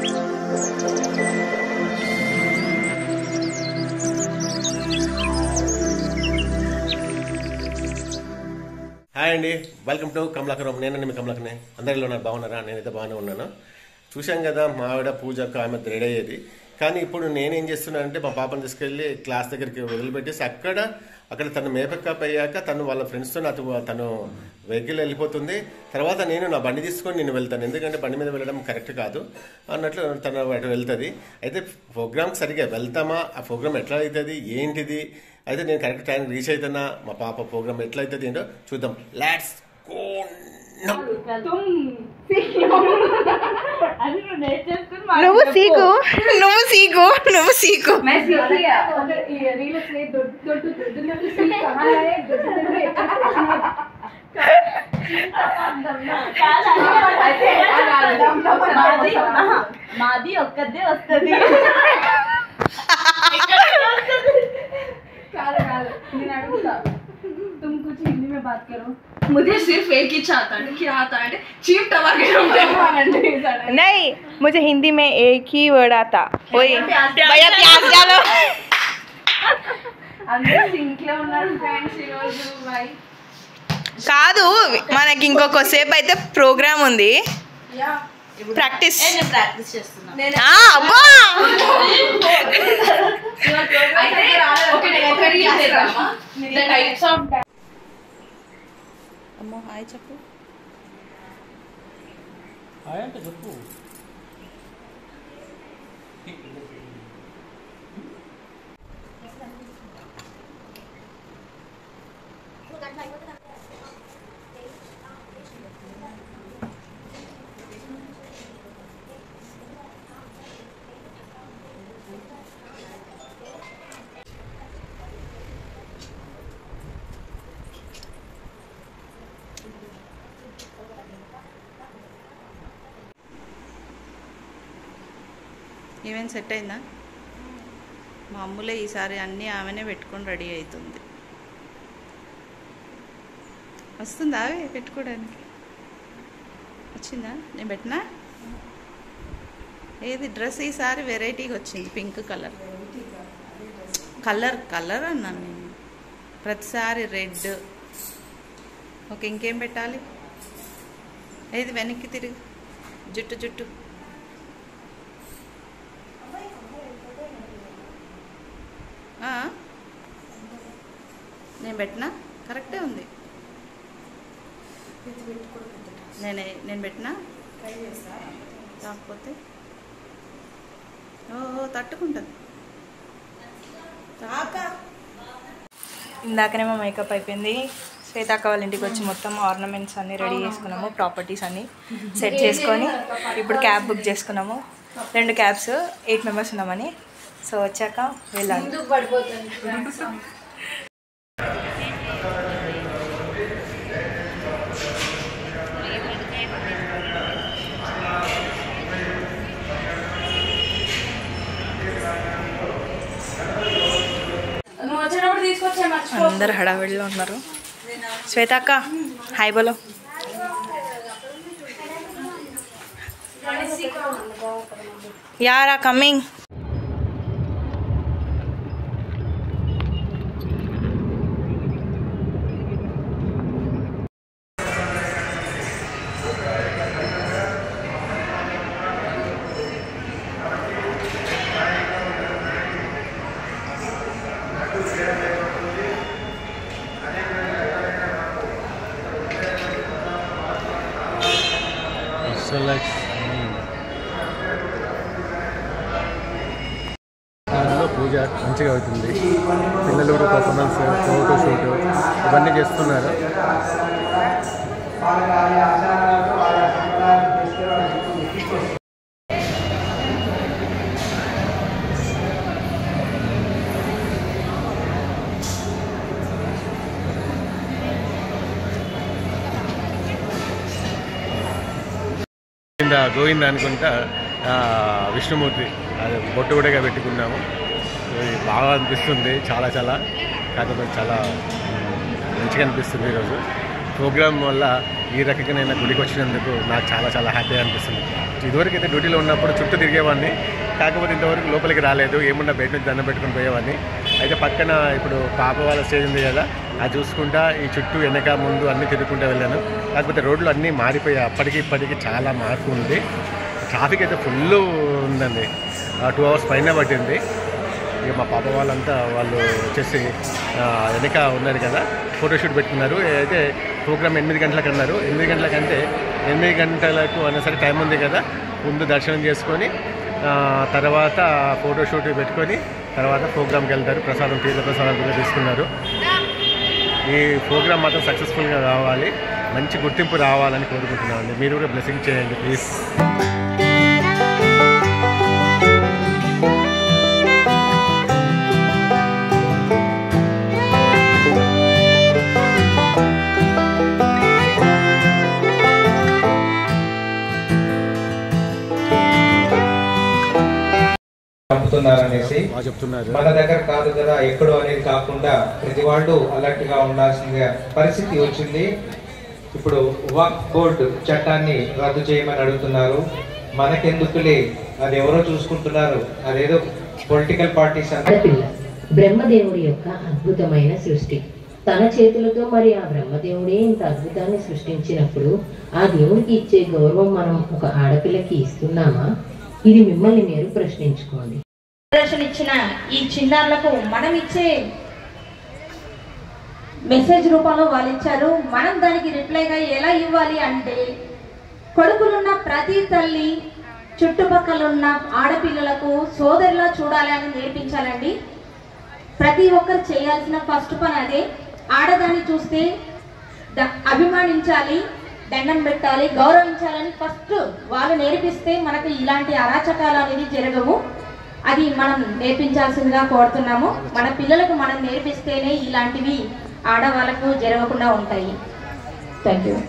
Hi అండి, welcome to Kamalakaram. నేనండి మీ కమలాకర్ని. అందరిలో ఉన్నారు, బాగున్నారా? నేనైతే బాగానే ఉన్నాను. చూశాం కదా మా ఆవిడ పూజకు ఆమె రెడీ అయ్యేది. కానీ ఇప్పుడు నేనేం చేస్తున్నానంటే మా పాపను తీసుకెళ్ళి క్లాస్ దగ్గరికి వదిలిపెట్టేసి అక్కడ తను మేకప్ అయ్యాక తను వాళ్ళ ఫ్రెండ్స్తో తను వెహికల్ వెళ్ళిపోతుంది. తర్వాత నేను నా బండి తీసుకొని నేను వెళ్తాను, ఎందుకంటే బండి మీద వెళ్ళడం కరెక్ట్ కాదు అన్నట్లు తను అటు వెళ్తుంది. అయితే ప్రోగ్రామ్కి సరిగ్గా వెళ్తామా, ఆ ప్రోగ్రామ్ ఎట్లా అవుతుంది ఏంటిది, అయితే నేను కరెక్ట్ టైం రీచ్ అవుతున్నా, మా పాప ప్రోగ్రామ్ ఎట్లా అవుతుంది ఏంటో చూద్దాం. Let's go. నువ్వు సీకు మాది ఒక్కదే వస్తుంది. तुम कुछ हिंदी में बात करो. मुझे सिर्फ एक ही चाहता है, क्या आता है? चीप टमाटर. नहीं, मुझे हिंदी में एक ही वर्ड आता, वही भैया प्याज डालो. అందరూ సింక్ లో ఉన్నారు ఫ్రెండ్స్ ఈ రోజు. బై. కాదు, మనకి ఇంకొకసేపు అయితే ప్రోగ్రామ్ ఉంది. ప్రాక్టీస్ చేస్తున్నా. అబ్బా, అమ్మో హాయ్ చెప్పు. హాయ్ అంటే చెప్పు. ఈవెంట్ సెట్ అయిందా? మా అమ్ములే ఈసారి అన్నీ ఆమెనే పెట్టుకొని రెడీ అవుతుంది. వస్తుందా పెట్టుకోవడానికి? వచ్చిందా? నేను పెట్టినా? ఏది డ్రెస్ ఈసారి వెరైటీగా వచ్చింది, పింక్ కలర్. కలర్ అన్నాను నేను, ప్రతిసారి రెడ్. ఓకే, ఇంకేం పెట్టాలి? ఏది వెనక్కి తిరిగి జుట్టు నేను పెట్టినా? కరెక్టే ఉంది. నేను పెట్టినా? కాకపోతే ఓహో తట్టుకుంటుంది. ఇందాకనే మా మేకప్ అయిపోయింది. శ్వేతక్క వాళ్ళ ఇంటికి వచ్చి మొత్తం ఆర్నమెంట్స్ అన్నీ రెడీ చేసుకున్నాము, ప్రాపర్టీస్ అన్నీ సెట్ చేసుకొని ఇప్పుడు క్యాబ్ బుక్ చేసుకున్నాము. 2 క్యాబ్స్, 8 మెంబర్స్ ఉన్నామని. సో వచ్చాక వెళ్ళాలి. అందరు హడావిడిలో ఉన్నారు. శ్వేతక్క హాయ్ బోలో. యారా కమింగ్. పూజ మంచిగా అవుతుంది. పిల్లలు కూడా పర్ఫార్మెన్స్, ఫోటో షూట్ ఇవన్నీ చేస్తున్నారు. గోవింద అనుకుంటా విష్ణుమూర్తి అది బొట్టు కూడా పెట్టుకున్నాము. బాగా అనిపిస్తుంది, చాలా కాకపోతే చాలా మంచిగా అనిపిస్తుంది ఈరోజు. ప్రోగ్రామ్ వల్ల ఈ రకంగా నేను గుడికి వచ్చినందుకు నాకు చాలా చాలా హ్యాపీగా అనిపిస్తుంది. ఇదివరకు అయితే డ్యూటీలో ఉన్నప్పుడు చుట్టూ తిరిగేవాడిని, కాకపోతే ఇంతవరకు లోపలికి రాలేదు, ఏమున్నా బయట నుంచి దండం పెట్టుకుని పోయేవాడిని. అయితే పక్కన ఇప్పుడు పాప వాళ్ళ స్టేజ్ ఉంది కదా, అది చూసుకుంటా ఈ చుట్టూ వెనక ముందు అన్నీ తిరుగుకుంటూ వెళ్ళాను. కాకపోతే రోడ్లు అన్నీ మారిపోయాయి, అప్పటికి ఇప్పటికి చాలా మార్పు ఉంది. ట్రాఫిక్ అయితే ఫుల్ ఉందండి, 2 hours పైన పట్టింది. ఇక మా పాప వాళ్ళంతా వాళ్ళు వచ్చేసి వెనక ఉన్నారు కదా, ఫోటోషూట్ పెట్టుకున్నారు. అయితే ప్రోగ్రామ్ 8 గంటలకు అన్నారు. 8 గంటలకంటే 8 గంటలకు అన్న సరే టైం ఉంది కదా, ముందు దర్శనం చేసుకొని తర్వాత ఫోటోషూట్ పెట్టుకొని తర్వాత ప్రోగ్రామ్కి వెళ్తారు. ప్రసాదం తీర్థ ప్రసాదం కూడా తీసుకున్నారు. ఈ ప్రోగ్రామ్ మాత్రం సక్సెస్ఫుల్గా కావాలి, మంచి గుర్తింపు రావాలని కోరుకుంటున్నామండి. మీరు కూడా బ్లెస్సింగ్ చేయండి ప్లీజ్. చంపుతున్నారనేసి మన దగ్గర కాదు కదా ఎక్కడో అనేది కాకుండా ప్రతి వాళ్ళు అలర్ట్ గా ఉండాల్సిన పరిస్థితి వచ్చింది. ఇప్పుడు వక్ఫ్ బోర్డు చట్టాన్ని రద్దు చేయమని అడుగుతున్నారు. మనకెందుకులే, అది ఎవరో చూసుకుంటున్నారు, అదేదో పొలిటికల్ పార్టీస్. బ్రహ్మదేవుడి యొక్క అద్భుతమైన సృష్టి తన చేతులతో, మరి ఆ బ్రహ్మదేవుడే ఇంత అద్భుతాన్ని సృష్టించినప్పుడు ఆ దేవుడికి ఇచ్చే గౌరవం మనం ఒక ఆడపిల్లకి ఇస్తున్నామా? ఇది మిమ్మల్ని మీరు ప్రశ్నించుకోండి. ఇచ్చిన ఈ చిన్నారులకు మనం ఇచ్చే మెసేజ్ రూపంలో వాళ్ళు ఇచ్చారు. మనం దానికి రిప్లైగా ఎలా ఇవ్వాలి అంటే, కొడుకులున్న ప్రతి తల్లి చుట్టుపక్కల ఉన్న ఆడపిల్లలకు సోదరులా చూడాలి అని నేర్పించాలండి. ప్రతి ఒక్కరు చేయాల్సిన ఫస్ట్ పని అదే. ఆడదాన్ని చూస్తే అభిమానించాలి, దండం పెట్టాలి, గౌరవించాలని ఫస్ట్ వాళ్ళు నేర్పిస్తే మనకు ఇలాంటి అరాచకాలు అనేది జరగవు. అది మనం నేర్పించాల్సిందిగా కోరుతున్నాము. మన పిల్లలకు మనం నేర్పిస్తేనే ఇలాంటివి ఆడవాళ్ళకు జరగకుండా ఉంటాయి. Thank you.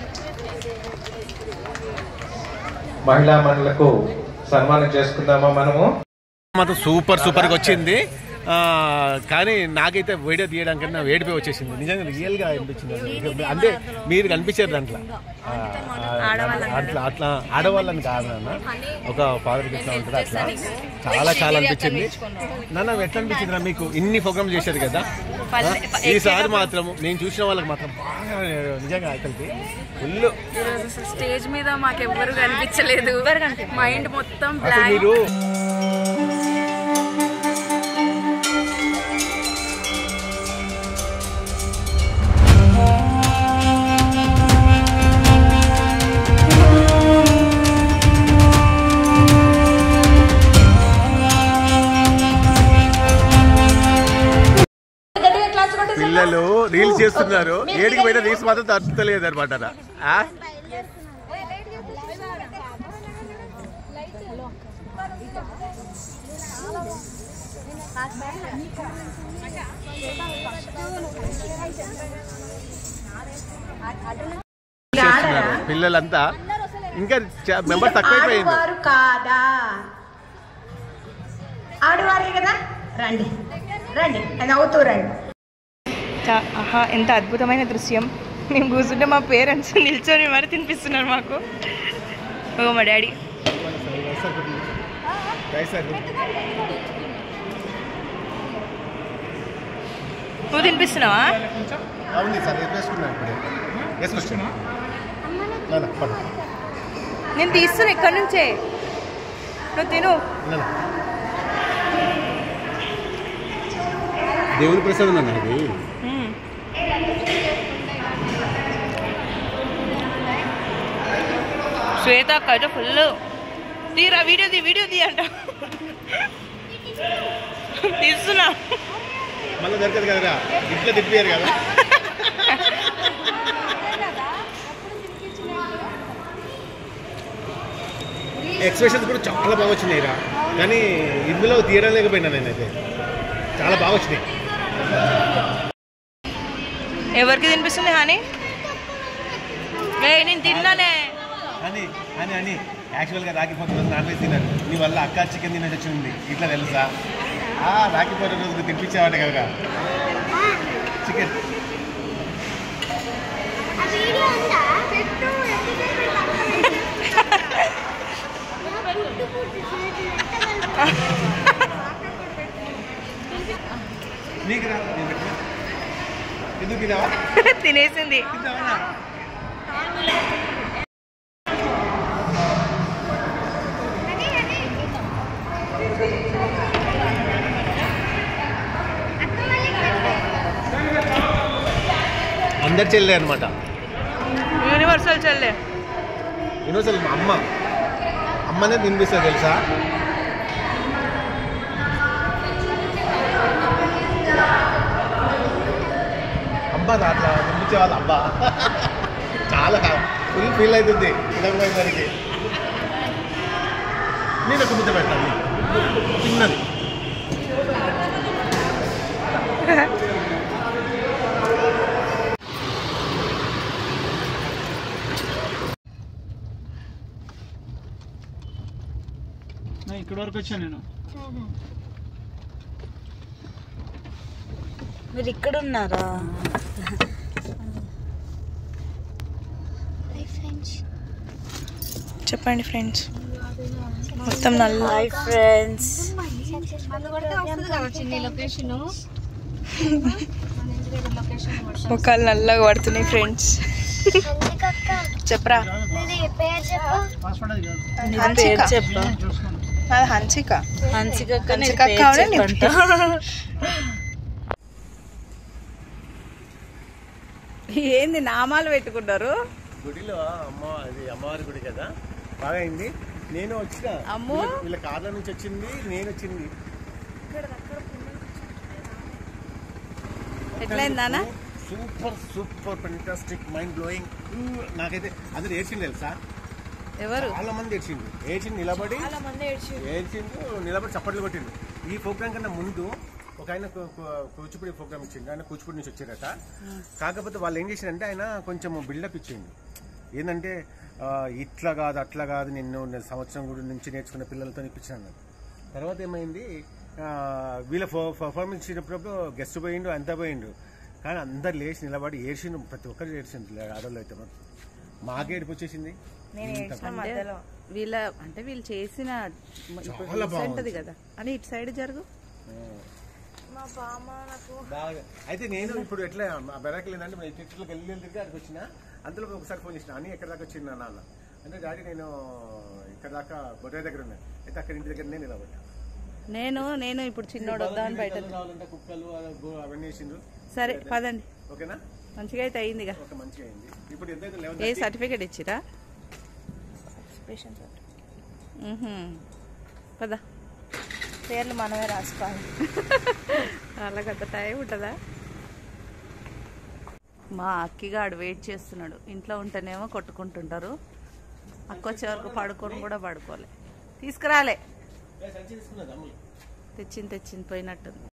మహిళా మండలకు సన్మానం చేసుకుందామా మనము? మాత్రం సూపర్గా వచ్చింది. కానీ నాకైతే వీడియో తీయడానికన్నా వేడిపోయి వచ్చేసింది. నిజంగా రియల్గా అనిపించింది. అంటే మీరు కనిపించారు దాంట్లో, అట్లా ఆడవాళ్ళని కాదన్న, ఒక ఫాదర్కి ఎట్లా ఉంటుంది అట్లా చాలా అనిపించింది. నాన్న ఎట్లా అనిపించింది మీకు? ఇన్ని ప్రోగ్రామ్ చేశారు కదా, ఈసారి మాత్రం నేను చూసిన వాళ్ళకి మాత్రం బాగా నిజంగా అక్కడికి ఫుల్. స్టేజ్ మీద మాకెవ్వరు కనిపించలేదు, మైండ్ మొత్తం మీరు పిల్లలు రీల్స్ చేస్తున్నారు, ఏడికి పోయినా రీల్స్ మాత్రం తట్టుతలేదు అనమాట. పిల్లలంతా ఇంకా మెంబర్ తక్కువైపోయింది. కాదా ఆడవారే కదా, రండి రండి నవ్వుతూ రండి. ఎంత అద్భుతమైన దృశ్యం. మేము కూర్చుంటే మా పేరెంట్స్ నిల్చొని మరి తినిపిస్తున్నారు మాకు. మా డాడీ నువ్వు తినిపిస్తున్నావా? నేను తీస్తున్నా ఇక్కడ నుంచే, నువ్వు తిను. దేవుడి ప్రసాదం అన్న ఇది. శ్వేత అక్క అయితే ఫుల్ తీరా, వీడియో తీ అంట. తీస్తున్నా, మళ్ళీ దొరకదు కదరా, ఇంట్లో తిప్పారు కదా. ఎక్స్ప్రెషన్స్ కూడా చాలా బాగా వచ్చినాయిరా, కానీ ఇందులో తీయడం లేకపోయినా నేనైతే. చాలా బాగా వచ్చినాయి. ఎవరికి తినిపిస్తుంది హాని? నేను తిన్నానే అని అని అని యాక్చువల్గా రాఖీపోతున్న నాన్ వెజ్ తిన్నారు, నీ వల్ల అక్క చికెన్ తినేసి వచ్చింది. ఇట్లా తెలుసా? రాఖీపోయిన రోజు తినిపించావాట కదా చికెన్. తినేసింది. అందరు చెల్లె అనమాట. యూనివర్సల్ చెల్లె. యూనివర్సల్ అమ్మనే తినిపిస్తుంది తెలుసా. అబ్బా అట్లా తినిపించే వాళ్ళు అబ్బా చాలా ఫుల్ ఫీల్ అవుతుంది తినకపోయేసరికి. నేను ఒక ముద్ద పెట్టాను తిన్నది. ఇక్కడ వరకు వచ్చాను నేను. మీరు ఇక్కడ ఉన్నారా? చెప్పండి ఫ్రెండ్స్. మొత్తం నల్ల. Hi friends. ముఖాలు నల్లగా పడుతున్నాయి ఫ్రెండ్స్. చెప్పరా. హన్సిక. ఏంది నామాలు పెట్టుకున్నారు గుడిలో? అమ్మవారి గుడి కదా, బాగా అయింది. నేను వచ్చిన వీళ్ళ కార్ల నుంచి వచ్చింది, నేను వచ్చింది. ఎట్లయిందా? Super super fantastic mind blowing. నాకైతే అందరు ఏడ్చింది తెలుసా. ఎవరు? చాలా మంది ఏడ్చిండు నిలబడి చప్పట్లు కొట్టిండు. ఈ ప్రోగ్రామ్ కన్నా ముందు ఒక ఆయన కూచిపూడి ప్రోగ్రామ్ ఇచ్చిండు. ఆయన కూచిపూడి నుంచి వచ్చారట. కాకపోతే వాళ్ళు ఏం చేశారంటే ఆయన కొంచెం బిల్డప్ ఇచ్చిండు. ఏంటంటే ఇట్లా కాదు అట్లా కాదు, నిన్ను సంవత్సరం గుడి నుంచి నేర్చుకున్న పిల్లలతో ఇప్పించాను. తర్వాత ఏమైంది, వీళ్ళ పర్ఫార్మెన్స్ ఇచ్చినప్పుడు గెస్ట్ పోయిండు, అంతా పోయిండు. కానీ అందరు లేచి నిలబడి ఏడ్చిండు. ప్రతి ఒక్కరు ఏడ్చింది. ఆడవాళ్ళు అయితే మాకే ఏడుపు వచ్చేసింది. వీళ్ళు చేసిన కదా అని ఇటు సైడ్ జరుగు. బాగా అయితే నేను ఇప్పుడు ఎట్లా బెరకలు ఏంటంటే ఇట్లకి వెళ్ళి తిరిగి అక్కడికి వచ్చిన. అందులో ఒకసారి ఫోన్ చేసిన, అని ఎక్కడ దాకా వచ్చింది నాన్న అంటే, డాడీ నేను ఇక్కడ దాకా బొర్రే దగ్గర ఉన్నా. అయితే అక్కడ ఇంటి దగ్గర నేను నిలబడ్డా. నేను ఇప్పుడు చిన్నోడు వద్దామని బయట కుక్కలు అవన్నీ వేసిండ్రు. సరే పదండి. ఓకేనా? మంచిగా అయితే అయింది. మంచిగా అయింది. ఇప్పుడు ఎంత ఏ సర్టిఫికేట్ ఇచ్చిరా? పద. పేర్లు మనమే రాసుకోవాలి. అలాగంత టైం ఉంటుందా? మా అక్కిగాడు వెయిట్ చేస్తున్నాడు. ఇంట్లో ఉంటేనేమో కొట్టుకుంటుంటారు. అక్కొచ్చే వరకు పడుకొని కూడా పడుకోలే. తీసుకురాలే. తెచ్చింది పోయినట్టుంది.